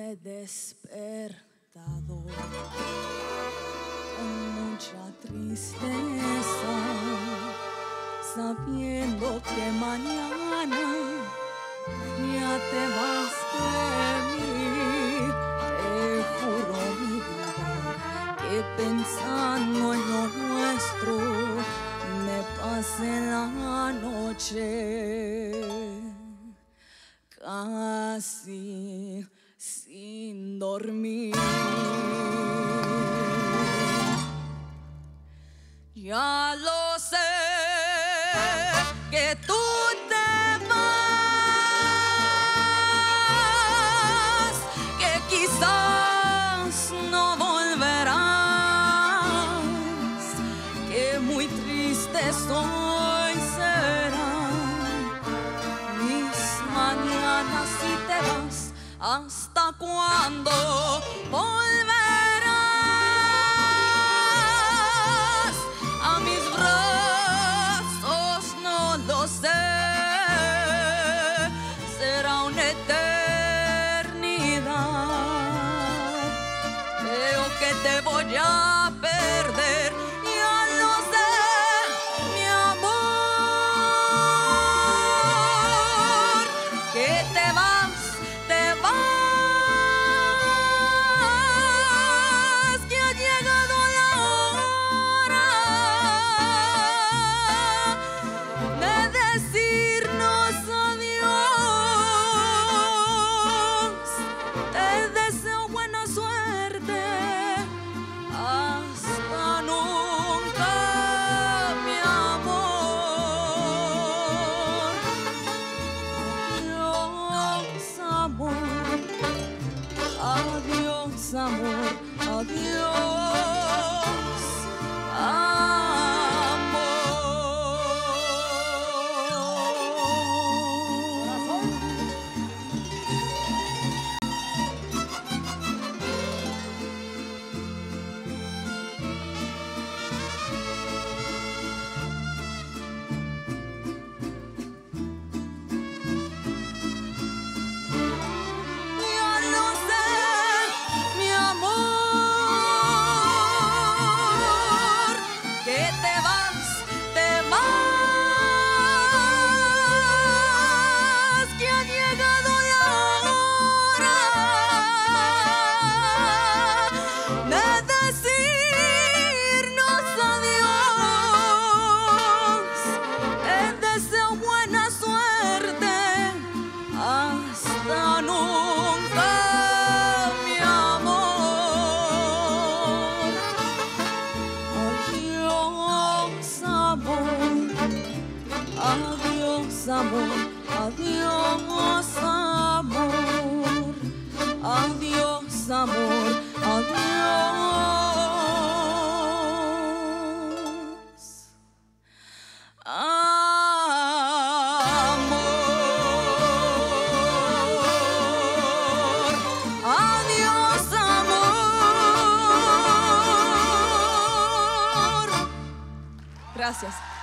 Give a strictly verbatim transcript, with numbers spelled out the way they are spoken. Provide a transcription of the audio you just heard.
me he despertado con mucha tristeza, sabiendo que mañana ya te vas de mí. Te juro, mi vida, que pensando en lo nuestro me pasé la noche casi sin dormir. Ya lo sé, que tú te vas, que quizás no volverás, que muy triste estoy serán mis mañanas si te vas. ¿Hasta cuándo volverás a mis brazos? No lo sé, será una eternidad. Creo que te voy a perder, ya lo sé, mi amor, que te vas, te vas, que ha llegado la hora de decirnos adiós. Te deseo buena suerte, hasta nunca, mi amor. Adiós, amor, adiós, amor, adiós, amor. Ya lo sé, mi amor, que te vas, te vas, que ha llegado la hora de decirnos adiós. Te deseo buena suerte, hasta nunca, mi amor. Adiós, amor, adiós, amor, adiós, amor, adiós, amor, adiós, amor, adiós, amor. Gracias.